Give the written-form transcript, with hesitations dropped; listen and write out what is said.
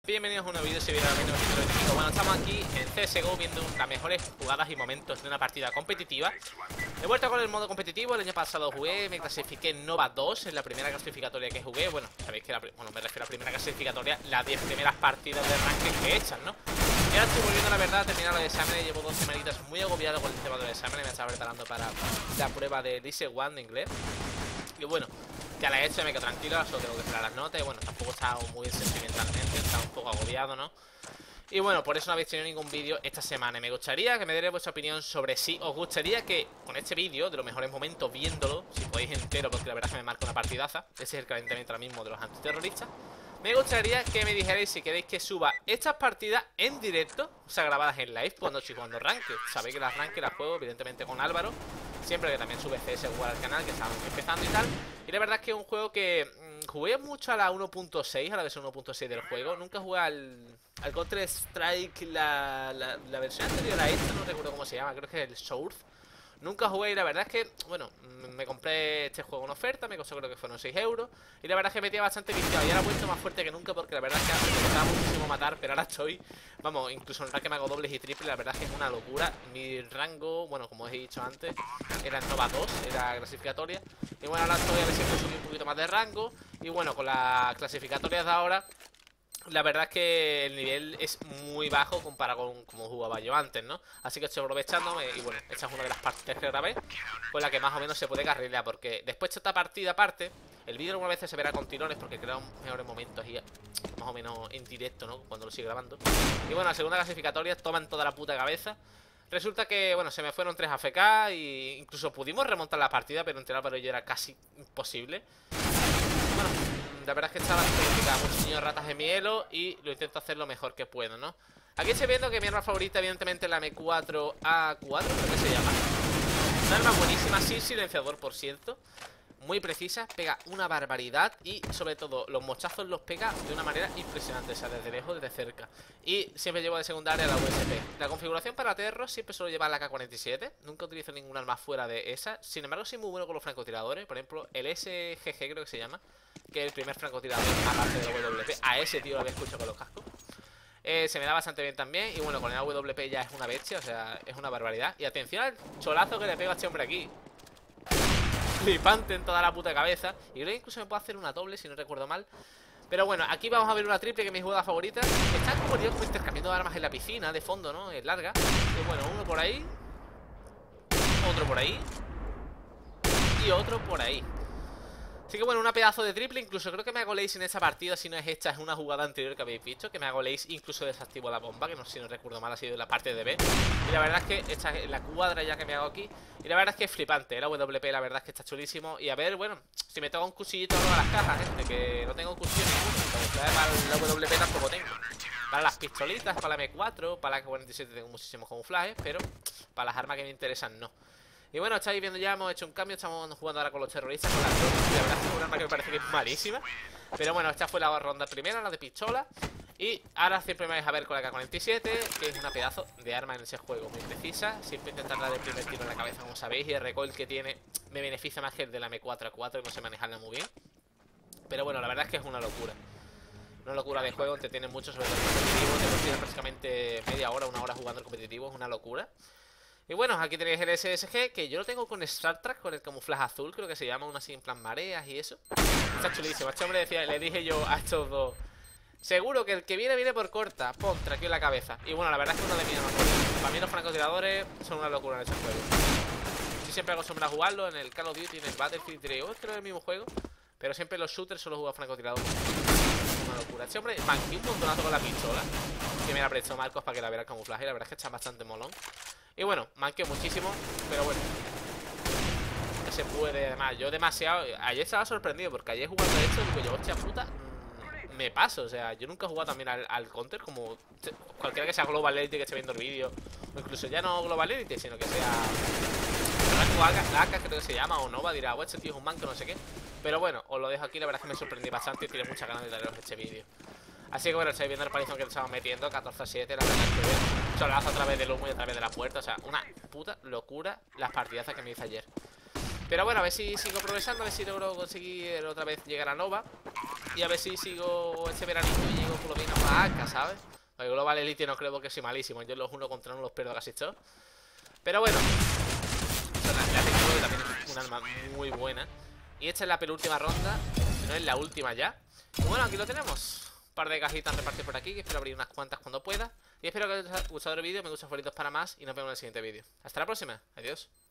Bienvenidos a un nuevo vídeo, si viene a 1925. Bueno, estamos aquí en CSGO viendo las mejores jugadas y momentos de una partida competitiva. He vuelto con el modo competitivo, el año pasado jugué, me clasifiqué en Nova 2 en la primera clasificatoria que jugué. Bueno, sabéis que me refiero a la primera clasificatoria, las 10 primeras partidas de ranking que echan, ¿no? Y ahora estoy volviendo, la verdad, a terminar los exámenes. Llevo 2 semanitas muy agobiado con el tema de los exámenes. Me estaba preparando para la prueba de LISE-1 de inglés. Y bueno, ya la he hecho, me quedo tranquilo, solo tengo que esperar las notas. Y bueno, tampoco he estado muy bien sentimentalmente, he estado un poco agobiado, ¿no? Y bueno, por eso no habéis tenido ningún vídeo esta semana. Me gustaría que me dierais vuestra opinión sobre si os gustaría que con este vídeo, de los mejores momentos, viéndolo, si podéis entero, porque la verdad es que me marca una partidaza. Ese es el calentamiento ahora mismo de los antiterroristas. Me gustaría que me dijerais si queréis que suba estas partidas en directo, o sea, grabadas en live, cuando estoy jugando Ranked. Sabéis que las Ranked las juego, evidentemente, con Álvaro. Siempre que también sube CSGO al canal, que estamos empezando y tal. Y la verdad es que es un juego que jugué mucho a la 1.6, a la versión 1.6 del juego. Nunca jugué al Counter Strike, la versión anterior a esta, no recuerdo cómo se llama, creo que es el Source. Nunca jugué y la verdad es que, bueno, me compré este juego en oferta, me costó creo que fueron 6 euros. Y la verdad es que metía bastante viciado y ahora he vuelto más fuerte que nunca porque la verdad es que antes me costaba muchísimo matar, pero ahora estoy, vamos, incluso en el que me hago dobles y triples, la verdad es que es una locura. Mi rango, bueno, como os he dicho antes, era en Nova 2, era clasificatoria. Y bueno, ahora estoy a ver si puedo subir un poquito más de rango. Y bueno, con las clasificatorias de ahora, la verdad es que el nivel es muy bajo comparado con como jugaba yo antes, ¿no? Así que estoy aprovechándome y bueno, esta es una de las partidas que grabé con la que más o menos se puede carrilear, porque después de esta partida aparte, el vídeo algunas veces se verá con tirones porque creo mejores momentos y más o menos en directo, ¿no? Cuando lo sigo grabando. Y bueno, la segunda clasificatoria toman toda la puta cabeza. Resulta que, bueno, se me fueron 3 AFK y incluso pudimos remontar la partida, pero entre Álvaro y yo era casi imposible. Bueno, la verdad es que estaba complicada, muchos niños ratas de mi elo y lo intento hacer lo mejor que puedo, ¿no? Aquí estoy viendo que mi arma favorita, evidentemente, es la M4A4, creo que se llama. Una arma buenísima, sin silenciador, por cierto. Muy precisa, pega una barbaridad y, sobre todo, los mochazos los pega de una manera impresionante, o sea, desde lejos, desde cerca. Y siempre llevo de secundaria la USP. La configuración para Terro siempre suelo llevar la K47. Nunca utilizo ningún arma fuera de esa. Sin embargo, soy muy bueno con los francotiradores. Por ejemplo, el SGG creo que se llama, que es el primer francotirador aparte de la WP. A ese tío lo había escuchado con los cascos. Se me da bastante bien también. Y bueno, con el AWP ya es una bestia, o sea, es una barbaridad. Y atención al cholazo que le pego a este hombre aquí. Flipante en toda la puta cabeza. Y creo que incluso me puedo hacer una doble si no recuerdo mal. Pero bueno, aquí vamos a ver una triple, que es mi jugada favorita. Están como yo, como intercambiando armas en la piscina, de fondo, ¿no? Es larga. Y bueno, uno por ahí, otro por ahí y otro por ahí. Así que bueno, una pedazo de triple. Incluso creo que me hago lace en esa partida. Si no es esta, es una jugada anterior que habéis visto, que me hago lace, incluso desactivo la bomba, que no, si no recuerdo mal ha sido la parte de B. Y la verdad es que esta es la cuadra ya que me hago aquí. Y la verdad es que es flipante, la WP la verdad es que está chulísimo. Y a ver, bueno, si me toca un cuchillito a las cajas, gente, que no tengo cuchillo ninguno. Para la WP tampoco tengo. Para las pistolitas, para la M4, para la K47 tengo muchísimos camuflajes, pero para las armas que me interesan no. Y bueno, estáis viendo ya, hemos hecho un cambio. Estamos jugando ahora con los terroristas, con las drogas. La verdad es que es un arma que me parece que es malísima. Pero bueno, esta fue la ronda primera, la de pistola. Y ahora siempre me vais a ver con la K47, que es una pedazo de arma en ese juego, muy precisa. Siempre intentar dar el primer tiro en la cabeza, como sabéis. Y el recoil que tiene me beneficia más que el de la M4A4, que no sé manejarla muy bien. Pero bueno, la verdad es que es una locura. Una locura de juego, entretiene mucho, sobre todo el competitivo. Tengo que ir prácticamente media hora, una hora jugando el competitivo, es una locura. Y bueno, aquí tenéis el SSG, que yo lo tengo con Star Trek, con el camuflaje azul, creo que se llama, una así en plan mareas y eso. Está chulísimo. Este hombre decía, le dije yo a estos dos, seguro que el que viene por corta, pon tranquilo en la cabeza. Y bueno, la verdad es que uno de mis armas favoritas. Para mí los francotiradores son una locura en este juego. Yo siempre acostumbro a jugarlo en el Call of Duty, en el Battlefield, diré, oh, creo que es el mismo juego. Pero siempre los shooters solo juego a francotirador. Una locura. Este hombre manqué un montonazo con la pistola, que me la prestó Marcos para que la viera el camuflaje. La verdad es que está bastante molón. Y bueno, manqué muchísimo, pero bueno, que se puede. Además, yo demasiado. Ayer estaba sorprendido porque ayer jugando esto, digo yo, hostia puta, me paso. O sea, yo nunca he jugado también al Counter, como cualquiera que sea Global Elite que esté viendo el vídeo, o incluso ya no Global Elite, sino que sea la AK, creo que se llama, o Nova, dirá, este tío es un manco, no sé qué. Pero bueno, os lo dejo aquí, la verdad es que me sorprendí bastante y tiene muchas ganas de daros este vídeo. Así que bueno, estáis viendo el palizón que le estamos metiendo, 14-7, la verdad es que solazo a través del humo y a través de la puerta. O sea, una puta locura las partidazas que me hice ayer. Pero bueno, a ver si sigo progresando, a ver si logro conseguir otra vez llegar a Nova. Y a ver si sigo este veranito y llego por lo menos a AK, ¿sabes? El Global Elite no creo que soy malísimo. Yo los 1 contra 1 los pierdo casi todos. Pero bueno, la tengo también es un arma muy buena. Y esta es la penúltima ronda, si no es la última ya. Y bueno, aquí lo tenemos. Un par de cajitas repartidas por aquí, que espero abrir unas cuantas cuando pueda. Y espero que os haya gustado el vídeo, me gusta favoritos para más y nos vemos en el siguiente vídeo. Hasta la próxima, adiós.